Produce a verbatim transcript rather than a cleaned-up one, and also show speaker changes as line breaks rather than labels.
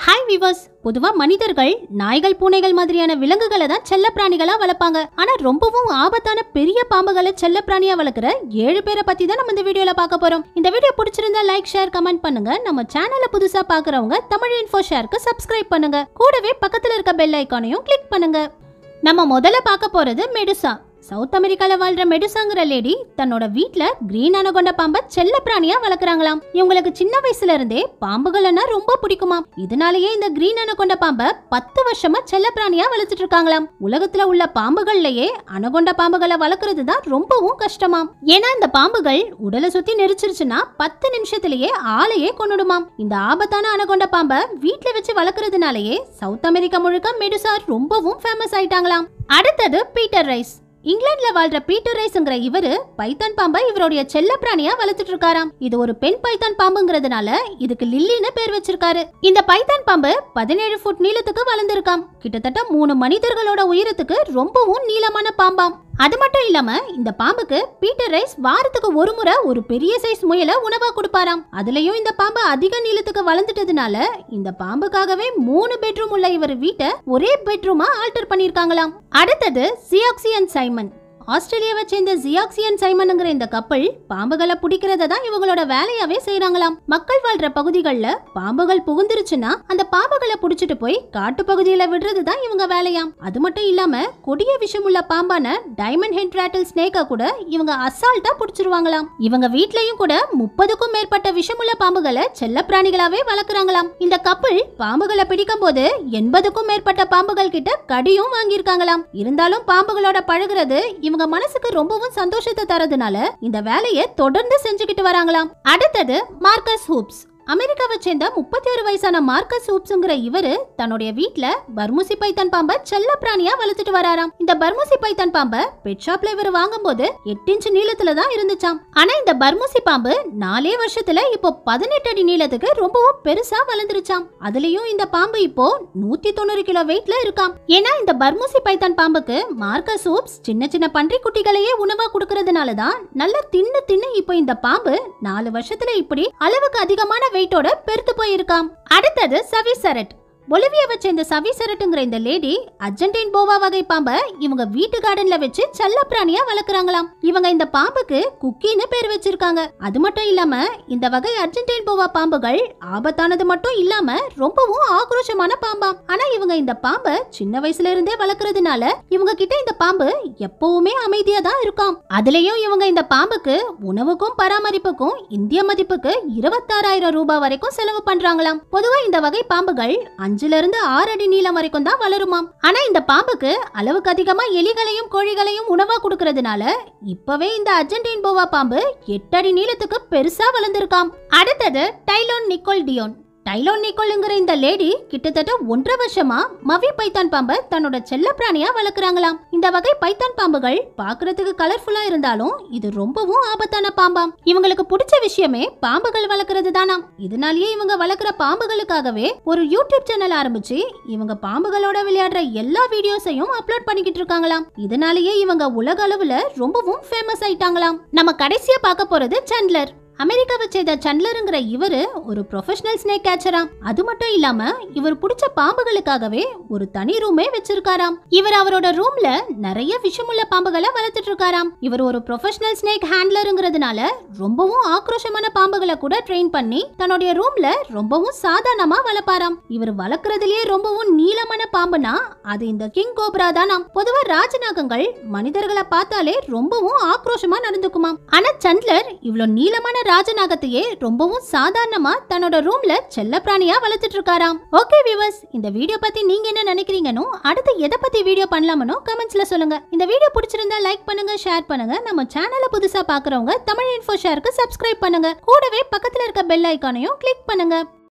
Hi viewers, பொதுவா மனிதர்கள் நாய்கள் பூனைகள் மாதிரியான விலங்குகளை தான் செல்ல பிராணிகளா வளர்ப்பாங்க. ஆனா ரொம்பவும் ஆபத்தான பெரிய பாம்புகளை செல்ல பிராணியா வளர்க்குற ஏழு பேரை பத்தி தான் நம்ம இந்த வீடியோல பார்க்க போறோம். இந்த வீடியோ பிடிச்சிருந்தா லைக், ஷேர், கமெண்ட் பண்ணுங்க. நம்ம சேனலை புதுசா பாக்குறவங்க தமிழ் இன்ஃபோ ஷேருக்கு சப்ஸ்கிரைப் பண்ணுங்க. கூடவே பக்கத்துல இருக்க பெல் ஐகானையும் கிளிக் பண்ணுங்க. நம்ம முதல்ல பார்க்க போறது மெடுசா. சவுத் அமெரிக்கால வாழ்ற மெடுசாங்கிற லேடி தன்னோட வீட்ல கிரீன் அனகொண்டா பாம்பை செல்ல பிராணியா வளர்க்குறாங்களாம். இவங்களுக்கு சின்ன வயசுல இருந்தே பாம்புகள்னா ரொம்ப பிடிக்குமா. இதனாலேயே இந்த கிரீன் அனகொண்டா பாம்பை பத்து வருஷமா செல்ல பிராணியா வளர்த்துட்டு இருக்காங்களாம். உலகத்துல உள்ள பாம்புகள்லயே அனகொண்டா பாம்புகளை வளர்க்கறது தான் ரொம்பவும் கஷ்டமாம். ஏன்னா இந்த பாம்புகள் உடலை சுத்தி நெரிச்சிருச்சுன்னா பத்து நிமிஷத்திலேயே ஆளையே கொன்னுடுமாம். இந்த ஆபத்தான அனகொண்டா பாம்பை வீட்ல வச்சு வளர்க்கறதுனாலயே சவுத் அமெரிக்கா முழுக்க மெடுசா ரொம்பவும் ஃபேமஸ் ஆயிட்டாங்களாம். அடுத்தது பீட்டர் ரைஸ். இங்கிலாந்துல வாழ்ற பீட்டர் ரைஸ்ங்கிற இவரு பைத்தான் பாம்பை இவருடைய செல்ல பிராணியா வளர்த்துட்டு இருக்காராம். இது ஒரு பெண் பைத்தான் பாம்புங்கிறதுனால இதுக்கு லில்லின்னு பேர் வச்சிருக்காரு. இந்த பைத்தான் பாம்பு பதினேழு ஃபுட் நீளத்துக்கு வளர்ந்திருக்காம். கிட்டத்தட்ட மூணு மனிதர்களோட உயரத்துக்கு ரொம்பவும் நீளமான பாம்பாம். அது மட்டும் இல்லாம இந்த பாம்புக்கு பீட்டர் ரைஸ் வாரத்துக்கு ஒரு முறை ஒரு பெரிய சைஸ் முயலை உணவா கொடுப்பாராம். அதுலயும் இந்த பாம்பு அதிக நீளத்துக்கு வளர்ந்துட்டதுனால இந்த பாம்புக்காகவே மூணு பெட்ரூம் உள்ள இவர் வீட்டை ஒரே பெட்ரூமா ஆல்டர் பண்ணிருக்காங்களாம். அடுத்தது சியாக்சியன் சைமன். ஆஸ்திரேலியாவை சேர்ந்த ஜியாக்சியன் சைமன்ங்கிற இந்த கப்பல் பாம்புகளை பிடிக்கிறத தான் இவங்களோட வேலையாவே செய்யறாங்களாம். மக்கள் வாழ்ற பகுதிகள்ல பாம்புகள் புகுந்துருச்சுன்னா அந்த பாம்புகளை புடிச்சிட்டு போய் காட்டு பகுதியில விடுறது தான் இவங்க வேலையாம். அது மட்டும் இல்லாம கொடிய விஷமுள்ள பாம்பான டைமண்ட் ஹெட் ராட்டில் ஸ்னேக்கா கூட இவங்க அசால்ட்டா புடிச்சிருவாங்களாம். இவங்க வீட்லயும் கூட முப்பதுக்கும் மேற்பட்ட விஷமுள்ள பாம்புகளை செல்ல பிராணிகளாவே வளர்க்குறாங்களாம். இந்த கப்பல் பாம்புகளை பிடிக்கும் போது எண்பதுக்கும் மேற்பட்ட பாம்புகள் கிட்ட கடியும் வாங்கியிருக்காங்களாம். இருந்தாலும் பாம்புகளோட பழகுறது இவங்க மனசுக்கு ரொம்பவும் சந்தோஷத்தை தரதுனால இந்த வேலையை தொடர்ந்து செஞ்சுக்கிட்டு வராங்களாம். அடுத்தது மார்க்கஸ் ஹூப்ஸ். அமெரிக்காவை சேர்ந்த முப்பத்தி ஒரு வயசான மார்க்கஸ் ஹூப்ஸ்ங்கிற இவரு தன்னுடைய வீட்ல பர்முசி பைத்தான் பாம்பை செல்ல பிராணியா வளர்த்துட்டு வராராம். இந்த பர்முசி பைத்தான் பாம்பை பெட் ஷாப்ல இவர் வாங்கும் போது எட்டு இன்ச்சு நீளத்துல தான் இருந்துச்சாம். ஆனா இந்த பர்முசி பாம்பு நாலே வருஷத்துல இப்போ பதினெட்டு அடி நீளத்துக்கு ரொம்பவும் பெருசா வளர்ந்துருச்சாம். அதுலயும் இந்த பாம்பு இப்போ நூத்தி தொண்ணூறு கிலோ வெயிட்ல இருக்காம். ஏன்னா இந்த பர்முசி பைத்தான் பாம்புக்கு மார்க்கஸ் ஹூப்ஸ் சின்ன சின்ன பன்றி குட்டிகளையே உணவா கொடுக்கறதுனாலதான் நல்லா தின்னு தின்னு இப்போ இந்த பாம்பு நாலு வருஷத்துல இப்படி அளவுக்கு அதிகமான வெயிட்டோட பெருத்து போயிருக்காம். அடுத்தது சவிசரட். பொலிவியாவை சேர்ந்த சவிசரட்டுங்கிற இந்த லேடி அர்ஜென்டைன் போவா வகை பாம்பை இவங்க வீட்டு கார்டன்ல வச்சு செல்ல பிராணியா வளர்க்குறாங்களாம். இவங்க இந்த பாம்புக்கு குக்கின்னு பேர் வச்சிருக்காங்க. அது மட்டும் இல்லாம இந்த வகை அர்ஜென்டைன் போவா பாம்புகள் ஆபத்தானது மட்டும் இல்லாம ரொம்பவும் ஆக்ரோஷமான பாம்பாம். ஆனா இவங்க இந்த பாம்பை சின்ன வயசுல இருந்தே வளர்க்கறதுனால இவங்க கிட்ட இந்த பாம்பு எப்பவுமே அமைதியா தான் இருக்கும். அதுலயும் இவங்க இந்த பாம்புக்கு உணவுக்கும் பராமரிப்புக்கும் இந்திய மதிப்புக்கு இருபத்தாறாயிரம் ரூபாய் வரைக்கும் செலவு பண்றாங்களாம். பொதுவா இந்த வகை பாம்புகள் அஞ்சுல இருந்து ஆறு அடி நீளம் வரைக்கும் தான் வளருமாம். ஆனா இந்த பாம்புக்கு அளவுக்கு அதிகமா எலிகளையும் கோழிகளையும் உணவா கொடுக்கறதுனால இப்பவே இந்த அர்ஜென்டைன் போவா பாம்பு எட்டு அடி நீளத்துக்கு பெருசா வளர்ந்திருக்காம். அடுத்தது டைலோன் நிக்கோல் டியோன். டைலோன் நிக்கோல்ங்கிற இந்த லேடி கிட்டத்தட்ட ஒன்றரை வருஷமா மவி பைத்தான் பாம்பை தன்னோட செல்ல பிராணியா வளர்க்குறாங்களாம். இந்த வகை பைத்தான் பாம்புகள் பாக்குறதுக்கு கலர்ஃபுல்லா இருந்தாலும் இது ரொம்பவும் ஆபத்தான பாம்பாம். இவங்களுக்கு பிடிச்ச விஷயமே பாம்புகள் வளர்க்கறது தானாம். இதனாலேயே இவங்க வளர்க்குற பாம்புகளுக்காகவே ஒரு யூடியூப் சேனல் ஆரம்பிச்சு இவங்க பாம்புகளோட விளையாடுற எல்லா வீடியோஸையும் அப்லோட் பண்ணிக்கிட்டு இருக்காங்களாம். இதனாலேயே இவங்க உலக அளவுல ரொம்பவும் ஃபேமஸ் ஆயிட்டாங்களாம். நம்ம கடைசியா பார்க்க போறது சண்ட்லர். அமெரிக்காவை சேர்ந்த சண்ட்லருங்கிற இவரு ஒரு ப்ரொஃபஷனல் ஸ்னேக் கேச்சராம். அது மட்டும் இல்லாம இவர் பிடிச்ச பாம்புகளுக்காகவே ஒரு தனி ரூமே வச்சிருக்காராம். இவர் அவரோட ரூம்ல நிறைய விஷமுள்ள பாம்புகளை வளர்த்துட்டு இருக்காராம். இவர் ஒரு ப்ரொஃபஷனல் ஸ்னேக் ஹேண்ட்லருங்கிறதுனால ரொம்பவும் ஆக்ரோஷமான பாம்புகளை கூட ட்ரெயின் பண்ணி தன்னுடைய ரூம்ல ரொம்பவும் சாதாரணமா வளர்ப்பாராம். இவர் வளர்க்கறதுலயே ரொம்பவும் நீளமான பாம்புனா அது இந்த கிங் கோப்ரா தானாம். பொதுவா ராஜநாகங்கள் மனிதர்களை பார்த்தாலே ரொம்பவும் ஆக்ரோஷமா நடந்துக்குமாம். ஆனா சண்ட்லர் இவ்வளவு நீளமான ராஜநாகத்தையே ரொம்பவும் சாதாரணமா தன்னோட ரூம்ல செல்ல பிராணியா வளர்த்துட்டு இருக்காராம். ஓகே வியூவர்ஸ், இந்த வீடியோ பத்தி நீங்க என்ன நினைக்கிறீங்கன்னு அடுத்து எதை பத்தி வீடியோ பண்ணலாமனோ கமெண்ட்ஸ்ல சொல்லுங்க. இந்த வீடியோ பிடிச்சிருந்தா லைக் பண்ணுங்க, ஷேர் பண்ணுங்க. நம்ம சேனலை புதுசா பாக்குறவங்க தமிழ் இன்ஃபோ ஷேருக்கு சப்ஸ்கிரைப் பண்ணுங்க. கூடவே பக்கத்துல இருக்க பெல் ஐகானையும் கிளிக் பண்ணுங்க.